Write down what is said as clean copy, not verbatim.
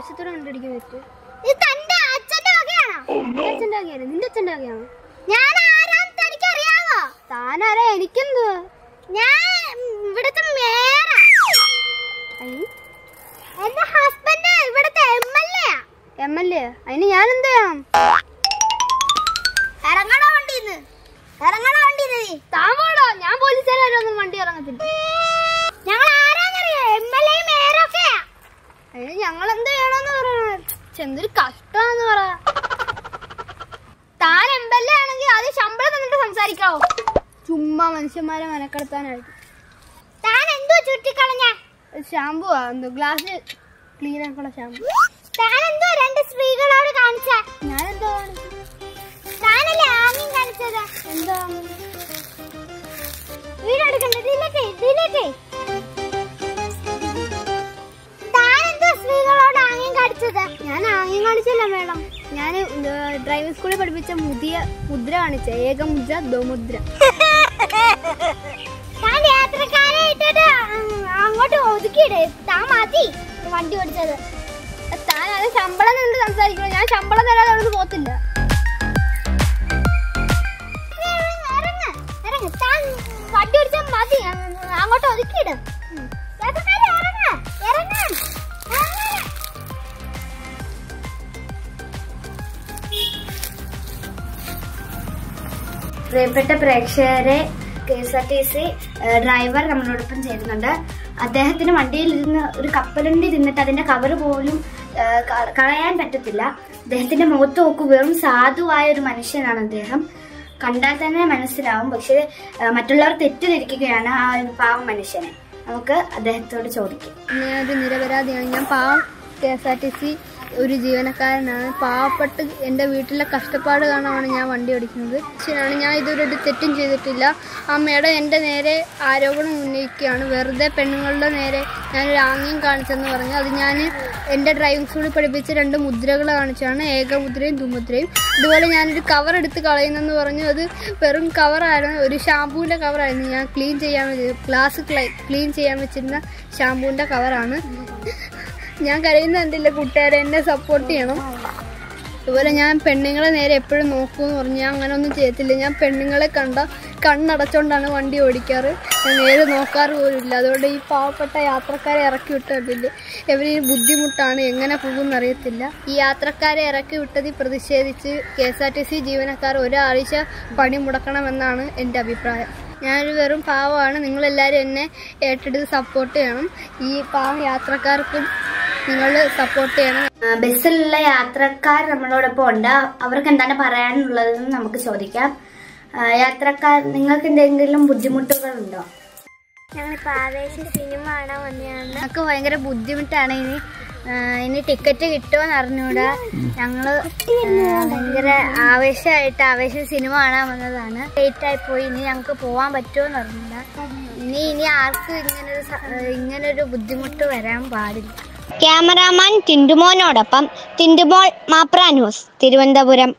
ആകാശത്തോടെ കണ്ടിരിക്കാൻ പറ്റും. ഇത് തന്റെ അച്ഛന്റെ വകയാണോ? അച്ഛന്റെ വകയാണ്. നിന്റെ അച്ഛന്റെ വകയാണോ? ഞാൻ ആരാന്ന് തനിക്കറിയാവോ? താനാരാ? എനിക്കെന്തോ? ഞാൻ ഇവിടുത്തെ മേയറാ. എന്റെ ഹസ്ബൻഡ് ഇവിടുത്തെ MLA. MLA? അതിന് ഞാൻ എന്ത് ചെയ്യണം? ഇറങ്ങണോ വണ്ടിന്ന്? ഇറങ്ങണോ വണ്ടിന്ന്? താമോളോ? ഞാൻ പോലീസുകാരൊന്നും വണ്ടി ഇറങ്ങത്തില്ല. ഞങ്ങൾ ആരാന്നറിയോ? MLA മേയറൊക്കെയാ. അതിന് ഞങ്ങൾ എന്ത് ചെയ്യണമെന്ന് പറയണ? എന്തൊരു കഷ്ടമാണെന്ന് പറ. താൻ MLA ആണെങ്കിൽ അത് ശമ്പളം തന്നിട്ട് സംസാരിക്കാവോ? ചുമ്മാ മനുഷ്യന്മാരെ മനക്കെടുത്താനായിട്ട്. താൻ എന്തോ ചുറ്റിക്കളഞ്ഞ? ഷാമ്പു എന്തോ ഗ്ലാസ് ക്ലീൻ ആക്കണ ഷാമ്പു. താൻ എന്തോ രണ്ട് സ്ത്രീകളോട് കാണിച്ച? ഞാൻ എന്തോ കാണിച്ചു? താനല്ലേ ആംഗ്യം കാണിച്ചത്? എന്തോ വീടെടുക്കണ്ടേ? താൻ എന്തോ സ്ത്രീകളോട് ആംഗ്യം കാണിച്ചത്? ഞാൻ ആംഗ്യം കാണിച്ചില്ല മേഡം. ഞാൻ ഡ്രൈവിംഗ് സ്കൂളിൽ പഠിപ്പിച്ച മുദ്ര കാണിച്ച. ഏകമുദ്ര, ദോമുദ്ര. താൻ യാത്രക്കാരെ ഇട്ടിട്ട് അങ്ങോട്ട് ഒതുക്കിയിടേ. താൻ മതി വണ്ടി ഓടിച്ചത്. താൻ അത് ശമ്പളം നിന്ന് സംസാരിക്കണം. ഞാൻ ശമ്പളം തരാതെ അവിടെ പോത്തില്ല. താൻ വണ്ടി ഓടിച്ചാൽ മതി. അങ്ങോട്ട് ഒതുക്കിയിട്. പ്രിയപ്പെട്ട പ്രേക്ഷകരെ, KSRTC ഡ്രൈവർ നമ്മളോടൊപ്പം ചേരുന്നുണ്ട്. അദ്ദേഹത്തിന് വണ്ടിയിൽ ഇരുന്ന് ഒരു കപ്പലണ്ടി തിന്നിട്ട് അതിന്റെ കവർ പോലും കളയാൻ പറ്റത്തില്ല. അദ്ദേഹത്തിന്റെ മുഖത്ത് നോക്കൂ, വെറും സാധുവായ ഒരു മനുഷ്യനാണ് അദ്ദേഹം. കണ്ടാൽ തന്നെ മനസ്സിലാവും. പക്ഷെ മറ്റുള്ളവർ തെറ്റിദ്ധരിക്കുകയാണ് ആ ഒരു പാവം മനുഷ്യനെ. നമുക്ക് അദ്ദേഹത്തോട് ചോദിക്കാം. ഞാനൊരു നിരപരാധിയാണ്. ഞാൻ പാവം KSRTC ഒരു ജീവനക്കാരനാണ്. പാവപ്പെട്ട് എൻ്റെ വീട്ടിലെ കഷ്ടപ്പാട് കാരണമാണ് ഞാൻ വണ്ടി ഓടിക്കുന്നത്. ശരിയാണ്, ഞാൻ ഇതുവരെ ഒരു തെറ്റും ചെയ്തിട്ടില്ല. ആ മേഡം എൻ്റെ നേരെ ആരോപണം ഉന്നയിക്കുകയാണ്. വെറുതെ പെണ്ണുങ്ങളുടെ നേരെ ഞാനൊരു ആംഗ്യം കാണിച്ചെന്ന് പറഞ്ഞു. അത് ഞാൻ എൻ്റെ ഡ്രൈവിംഗ് സ്കൂളിൽ പഠിപ്പിച്ച 2 മുദ്രകൾ കാണിച്ചാണ്. ഏകമുദ്രയും ദുമുദ്രയും. അതുപോലെ ഞാനൊരു കവർ എടുത്ത് കളയുന്നെന്ന് പറഞ്ഞു. അത് വെറും കവറായിരുന്നു, ഒരു ഷാമ്പൂവിൻ്റെ കവറായിരുന്നു. ഞാൻ ഗ്ലാസ് ക്ലീൻ ചെയ്യാൻ വെച്ചിരുന്ന ഷാമ്പൂവിൻ്റെ കവറാണ്. ഞാൻ കരയുന്ന കണ്ടില്ല. കൂട്ടുകാരെ, എന്നെ സപ്പോർട്ട് ചെയ്യണം. അതുപോലെ ഞാൻ പെണ്ണുങ്ങളെ നേരെ എപ്പോഴും നോക്കുമെന്ന് പറഞ്ഞു. ഞാൻ അങ്ങനെ ഒന്നും ചെയ്യത്തില്ല. ഞാൻ പെണ്ണുങ്ങളെ കണ്ണടച്ചോണ്ടാണ് വണ്ടി ഓടിക്കാറ്. ഞാൻ നേരെ നോക്കാറ് പോലുമില്ല. അതുകൊണ്ട് ഈ പാവപ്പെട്ട യാത്രക്കാരെ ഇറക്കി വിട്ടിട്ടില്ലേ, ഇവര് ബുദ്ധിമുട്ടാണ്, എങ്ങനെ പോകുമെന്ന് അറിയത്തില്ല. ഈ യാത്രക്കാരെ ഇറക്കി വിട്ടതിൽ പ്രതിഷേധിച്ച് KSRTC ജീവനക്കാർ ഒരാഴ്ച പണി മുടക്കണമെന്നാണ് എൻ്റെ അഭിപ്രായം. ഞാനൊരു വെറും പാവമാണ്. നിങ്ങളെല്ലാവരും എന്നെ ഏറ്റെടുത്ത് സപ്പോർട്ട് ചെയ്യണം. ഈ പാവം യാത്രക്കാർക്കും നിങ്ങൾ സപ്പോർട്ട് ചെയ്യണം. ബസ്സിലുള്ള യാത്രക്കാർ നമ്മളോടൊപ്പം ഉണ്ട്. അവർക്ക് എന്താണ് പറയാനുള്ളതെന്ന് നമുക്ക് ചോദിക്കാം. യാത്രക്കാർ, നിങ്ങൾക്ക് എന്തെങ്കിലും ബുദ്ധിമുട്ടുകളുണ്ടോ? ഞങ്ങളിപ്പോൾ ആവേശം സിനിമ കാണാൻ വന്നതാണ്. ഞങ്ങൾക്ക് ഭയങ്കര ബുദ്ധിമുട്ടാണ്. ഇനി ടിക്കറ്റ് കിട്ടുമോന്ന് അറിഞ്ഞൂടാ. ഞങ്ങള് ഭയങ്കര ആവേശമായിട്ട് ആവേശം സിനിമ കാണാൻ വന്നതാണ്. ലേറ്റായി പോയി. ഇനി ഞങ്ങൾക്ക് പോവാൻ പറ്റുമോന്ന് അറിഞ്ഞൂടാ. ഇനി ആർക്കും ഇങ്ങനൊരു ബുദ്ധിമുട്ട് വരാൻ പാടില്ല. ക്യാമറാമാൻ ടിൻഡുമോനോടൊപ്പം ടിൻഡുമോൾ, മാപ്ര ന്യൂസ്, തിരുവനന്തപുരം.